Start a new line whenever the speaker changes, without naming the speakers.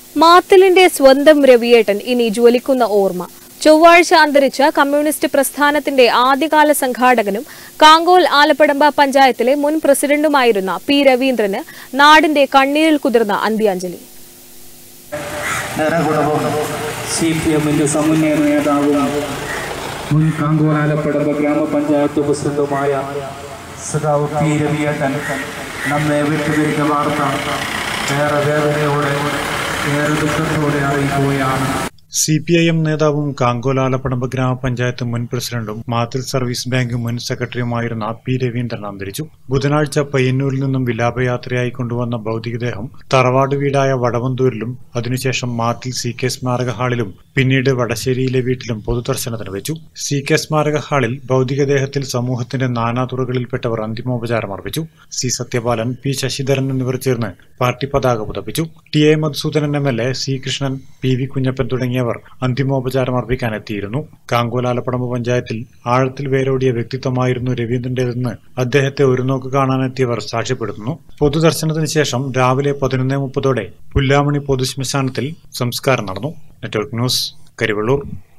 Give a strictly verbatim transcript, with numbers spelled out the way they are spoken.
മാത്തലിന്റെ സ്വന്തം രവിയേട്ടൻ ഇനി ജ്വലിക്കുന്ന ഓർമ്മ. ചൊവ്വാഴ്ച അന്തരിച്ച കമ്മ്യൂണിസ്റ്റ് പ്രസ്ഥാനത്തിന്റെ ആദ്യകാല സംഘാടകനും കാങ്കോൽ ആലപ്പടമ്പ പഞ്ചായത്തിലെ മുൻ പ്രസിഡന്റുമായിരുന്ന പി രവീന്ദ്രന് നാടിന്റെ കണ്ണീരിൽ കുതിർന്ന അന്ത്യാഞ്ജലി.
സിപിഎമ്മിന്റെ സമുന്നയ നേതാവും മുൻ കാങ്കോൽ ആലപ്പടമ്പ ഗ്രാമപഞ്ചായത്ത് പ്രസിഡന്റുമായ സഖാവ് പി രവിയേട്ടൻ നമ്മെ വിട്ടുപിരിഞ്ഞ വാർത്ത ഏറെ വേദനയോടെ ഏറെ ദുഃഖത്തോടെ അറിയിക്കുകയാണ്.
സി പി ഐ എം നേതാവും കാങ്കോൽ ആലപ്പടമ്പ ഗ്രാമപഞ്ചായത്ത് മുൻ പ്രസിഡന്റും മാത്തിൽ സർവീസ് ബാങ്ക് മുൻ സെക്രട്ടറിയുമായിരുന്ന പി രവീന്ദ്രൻ അന്തരിച്ചു. ബുധനാഴ്ച പയ്യന്നൂരിൽ നിന്നും വിലാപയാത്രയായി കൊണ്ടുവന്ന ഭൗതികദേഹം തറവാട് വീടായ വടവന്തൂരിലും അതിനുശേഷം മാത്തിൽ സി കെ സ്മാരക ഹാളിലും പിന്നീട് വടശ്ശേരിയിലെ വീട്ടിലും പൊതുദർശനത്തിന് വെച്ചു. സി കെ സ്മാരക ഹാളിൽ ഭൗതികദേഹത്തിൽ സമൂഹത്തിന്റെ നാനാതുറകളിൽപ്പെട്ടവർ അന്തിമോപചാരം അർപ്പിച്ചു. സി സത്യപാലൻ, പി ശശിധരൻ എന്നിവർ ചേർന്ന് പാർട്ടി പതാക പുതപ്പിച്ചു. T A Madhusudanan M L A, C Krishnan, P V Kunhappan തുടങ്ങിയ ർ അന്തിമോപചാരം അർപ്പിക്കാനെത്തിയിരുന്നു. കാങ്കോൽ ആലപ്പടമ്പ പഞ്ചായത്തിൽ ആഴത്തിൽ വേരോടിയ വ്യക്തിത്വമായിരുന്നു രവീന്ദ്രന്റേതെന്ന് അദ്ദേഹത്തെ ഒരു നോക്ക് കാണാനെത്തിയവർ സാക്ഷ്യപ്പെടുത്തുന്നു. പൊതുദർശനത്തിന് ശേഷം രാവിലെ പതിനൊന്നേ മുപ്പതോടെ പുല്ലാമണി പൊതുശ്മശാനത്തിൽ സംസ്കാരം നടന്നു. Network news, Karivellur.